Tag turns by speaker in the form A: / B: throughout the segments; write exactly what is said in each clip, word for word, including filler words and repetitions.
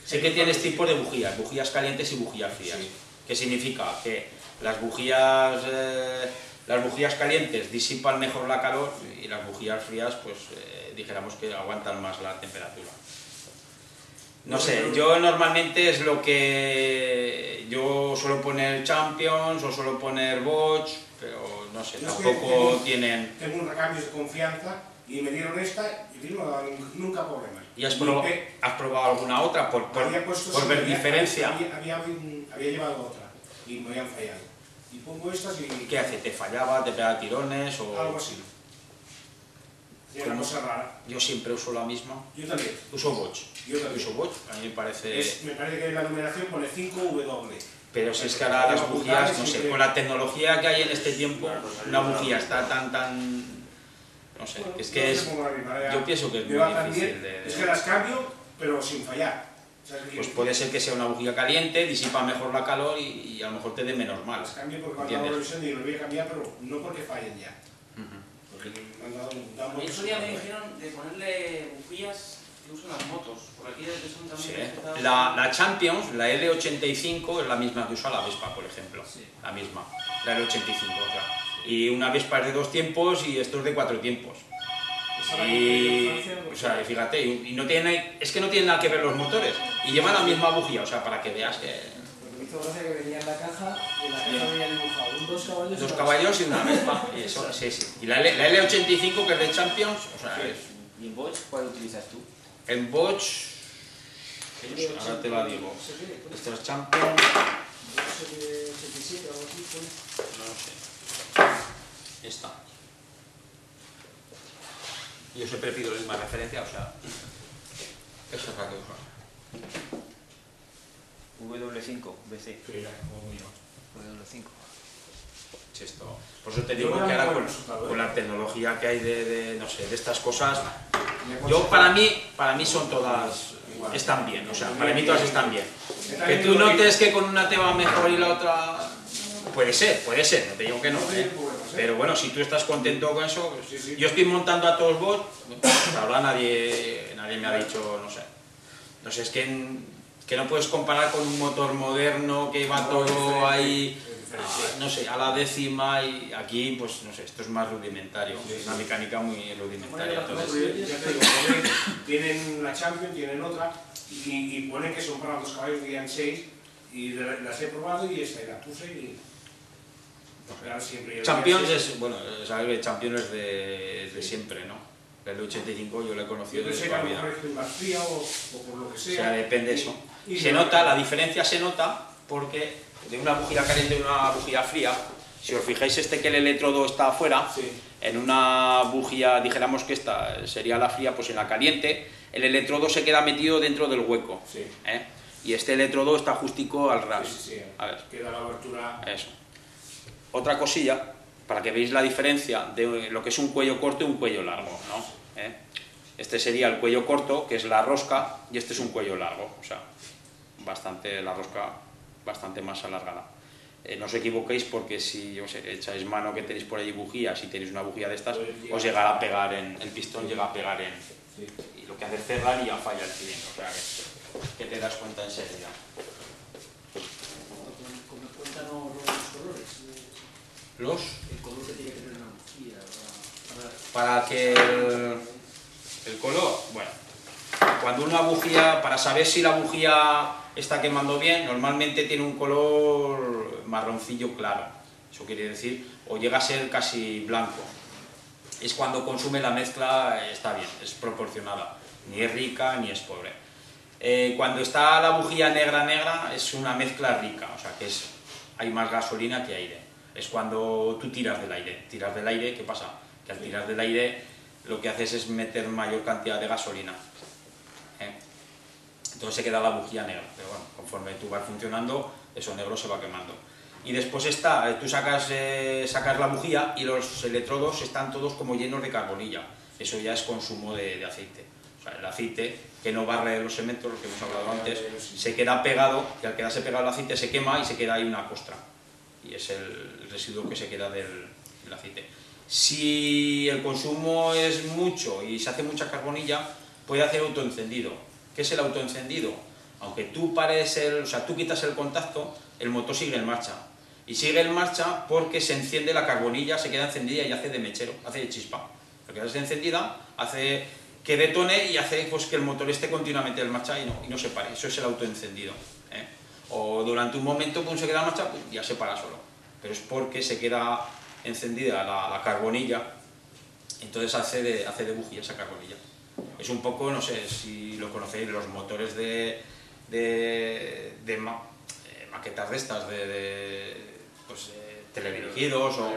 A: Sí que tienes tipos de bujías, bujías calientes y bujías frías. Sí. ¿Qué significa? Que las bujías, eh, las bujías calientes disipan mejor la calor y las bujías frías, pues eh, dijéramos que aguantan más la temperatura. No sé, yo normalmente es lo que yo suelo poner Champions o suelo poner Bosch, pero no sé, yo tampoco tengo, tienen...
B: Tengo un recambio de confianza y me dieron esta y no daba nunca problemas.
A: ¿Y has, prob y has probado alguna otra por, por, puesto, por sí, ver había, diferencia?
B: Había, había, había llevado otra y me habían fallado. Y pongo estas y...
A: ¿Qué hace? ¿Te fallaba? ¿Te pegaba tirones? O...
B: Algo así. Es una cosa rara.
A: Yo siempre uso la misma.
B: Yo también.
A: Uso Bosch.
B: Yo también.
A: Uso Bosch, a mí me parece...
B: Es, me parece que la numeración pone cinco W.
A: Pero si es que ahora las bujías, no sé, con la tecnología que hay en este tiempo, una bujía está tan, tan... No sé, es que es... Yo pienso que es muy difícil de...
B: Es que las cambio, pero sin fallar.
A: Pues puede ser que sea una bujía caliente, disipa mejor la calor y, y a lo mejor te dé menos mal.
B: Las cambio porque cuando hago la revisión digo, lo voy a cambiar, pero no porque fallen ya.
C: El otro día me dijeron de ponerle bujías que usan las motos, por aquí desde son también...
A: Sí. La, la Champions, la L ochenta y cinco, es la misma que usa la Vespa, por ejemplo. Sí. La misma, la L ochenta y cinco, o sea. Y una Vespa es de dos tiempos y esto es de cuatro tiempos. Y, o sea, fíjate, y no tiene, es que no tienen nada que ver los motores y llevan la misma bujía, o sea, para que veas que...
D: Porque me hizo gracia que venía en la caja y en la caja venía dibujado un dos caballos,
A: dos caballos y una Vespa, y eso, sí, sí. Y la, la L ochenta y cinco, que es de Champions, o sea, es...
C: ¿Y en Bosch cuál utilizas tú?
A: En Bosch, no sé, ahora te la digo, esta es Champions... No lo sé. Esta. Yo siempre pido la misma referencia, o sea, esa es la que uso.
C: W cinco, B C.
B: Sí, como yo.
C: W cinco.
A: Esto. Por eso te digo que ahora con, con la tecnología que hay de, de, no sé, de estas cosas, yo para mí, para mí son todas, están bien, o sea, para mí todas están bien. Que tú notes que con una te va mejor y la otra, puede ser, puede ser, no te digo que no, ¿eh? Pero bueno, si tú estás contento con eso, pues, sí, sí. Yo estoy montando a todos vos, hasta ahora nadie, nadie me ha dicho, no sé, no sé, es que, que no puedes comparar con un motor moderno que va todo ahí, a, no sé, a la décima, y aquí, pues, no sé, esto es más rudimentario, sí, sí. Una mecánica muy rudimentaria. Entonces,
B: ya te digo, tienen la Champions, tienen otra, y, y ponen que son para los caballos de Ian seis, y las he probado y esta, y la puse y...
A: Champions es, bueno, sabes que Champions es de, de siempre, ¿no? El ochenta y cinco yo lo he conocido desde toda la vida. O sea, depende de eso. Se nota, la diferencia se nota porque de una bujía caliente y una bujía fría, si os fijáis este que el electrodo está afuera, sí. En una bujía, dijéramos que esta sería la fría, pues en la caliente, el electrodo se queda metido dentro del hueco. Sí. ¿Eh? Y este electrodo está justico al ras.
B: Sí, sí, sí.
A: A ver.
B: Queda la abertura.
A: Eso. Otra cosilla, para que veáis la diferencia de lo que es un cuello corto y un cuello largo, ¿no? ¿Eh? Este sería el cuello corto, que es la rosca, y este es un cuello largo, o sea, bastante, la rosca bastante más alargada. Eh, no os equivoquéis porque si os echáis mano que tenéis por ahí bujías, si tenéis una bujía de estas, os llegará a pegar en, el pistón llega a pegar en, y lo que hace es cerrar y ya falla el cilindro, o sea que, que te das cuenta enseguida. Los
D: el color que tiene que tener una bujía
A: para, para que el, el color, bueno, cuando una bujía, para saber si la bujía está quemando bien, normalmente tiene un color marroncillo claro, eso quiere decir, o llega a ser casi blanco, es cuando consume la mezcla, está bien, es proporcionada, ni es rica ni es pobre. Eh, cuando está la bujía negra negra es una mezcla rica, o sea que es, hay más gasolina que aire. Es cuando tú tiras del aire. Tiras del aire, ¿qué pasa? Que al tirar del aire lo que haces es meter mayor cantidad de gasolina. ¿Eh? Entonces se queda la bujía negra. Pero bueno, conforme tú vas funcionando, eso negro se va quemando. Y después está, tú sacas, eh, sacas la bujía y los electrodos están todos como llenos de carbonilla. Eso ya es consumo de, de aceite. O sea, el aceite que no barre los cementos, lo que hemos hablado antes, se queda pegado, y al quedarse pegado el aceite se quema y se queda ahí una costra. Y es el residuo que se queda del, del aceite. Si el consumo es mucho y se hace mucha carbonilla, puede hacer autoencendido. ¿Qué es el autoencendido? Aunque tú pares el, o sea, tú quitas el contacto, el motor sigue en marcha. Y sigue en marcha porque se enciende la carbonilla, se queda encendida y hace de mechero, hace de chispa. Porque queda encendida, hace que detone y hace pues, que el motor esté continuamente en marcha y no, y no se pare. Eso es el autoencendido, ¿eh? O durante un momento pum, se queda en marcha, pum, ya se para solo. Pero es porque se queda encendida la, la carbonilla, entonces hace de, hace de bujía esa carbonilla. Es un poco, no sé si lo conocéis, los motores de, de, de ma, eh, maquetas de estas, de, de pues, eh, teledirigidos o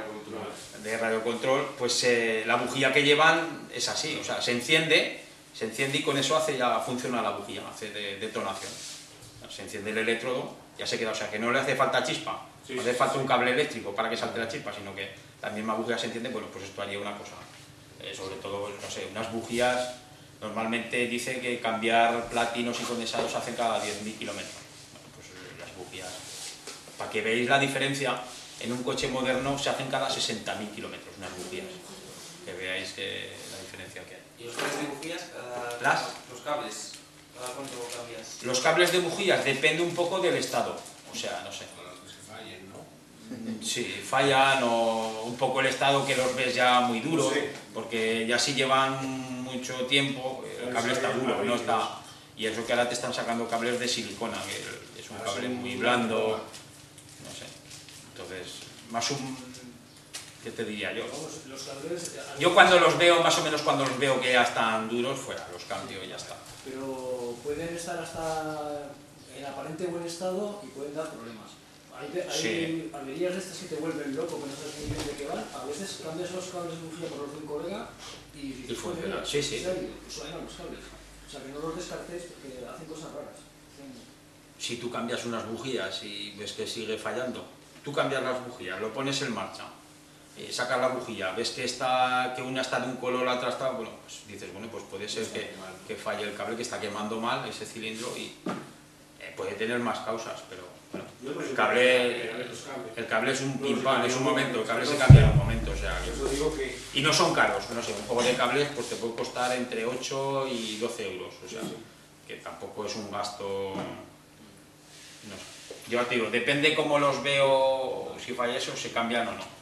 A: de radiocontrol, pues eh, la bujía que llevan es así, o sea, se enciende, se enciende y con eso hace ya funciona la bujía, hace de detonación. Se enciende el electrodo, ya se queda, o sea, que no le hace falta chispa,
B: Sí,
A: no hace
B: sí,
A: falta
B: sí.
A: un cable eléctrico para que salte la chispa, sino que la misma bujía se enciende, bueno, pues esto haría una cosa. Eh, sobre todo, no sé, unas bujías, normalmente dice que cambiar platinos y condensados hacen cada diez mil kilómetros. Bueno, pues eh, las bujías, para que veáis la diferencia, en un coche moderno se hacen cada sesenta mil kilómetros unas bujías, que veáis que la diferencia que hay.
C: ¿Y los cables de bujías? Cada,
A: ¿Las?
C: Los cables, ¿cada cuánto cambias?
A: Los cables de bujías depende un poco del estado, o sea, no sé.
B: Los que fallen, ¿no?
A: Sí, fallan o un poco el estado que los ves ya muy duros,
B: Sí.
A: porque ya si llevan mucho tiempo, el cable está duro, no está. Y eso que ahora te están sacando cables de silicona, que es un
B: Ahora
A: cable
B: son
A: muy
B: muy
A: blando,
B: buenos.
A: no sé. Entonces, más un... ¿qué te diría yo?
D: Vamos, los cables...
A: Yo cuando los veo, más o menos cuando los veo que ya están duros, fuera, los cambio y ya está.
D: Pero pueden estar hasta en aparente buen estado y pueden dar problemas. Hay, hay
A: Sí.
D: averías de estas que te vuelven loco, que no sabes muy bien de qué van. A veces cambias los cables de bujía por los de un colega y,
A: Y funciona.
D: joder,
A: Sí, sí.
D: en serio, suenan los cables. O sea, que no los descartes porque hacen cosas raras. Hacen-
A: Si tú cambias unas bujías y ves que sigue fallando, tú cambias las bujías, lo pones en marcha, eh, sacas la bujía, ves que, está, que una está de un color, la otra está, bueno, pues dices, bueno, pues puede ser que, que falle el cable, que está quemando mal ese cilindro y eh, puede tener más causas, pero bueno,
B: Yo no sé
A: el
B: por qué
A: cable,
B: cambian los cables.
A: el cable es un
B: No,
A: pim pam,
B: sí,
A: es un
B: no,
A: momento, el cable
B: no,
A: se
B: no,
A: cambia en
B: no.
A: un momento, o sea, que-
B: Por eso digo que...
A: y no son caros, no sé, un juego de cables pues te puede costar entre ocho y doce euros, o sea,
B: Sí, sí.
A: que tampoco es un gasto, no sé. Yo te digo, depende cómo los veo, si falla eso, se cambian o no.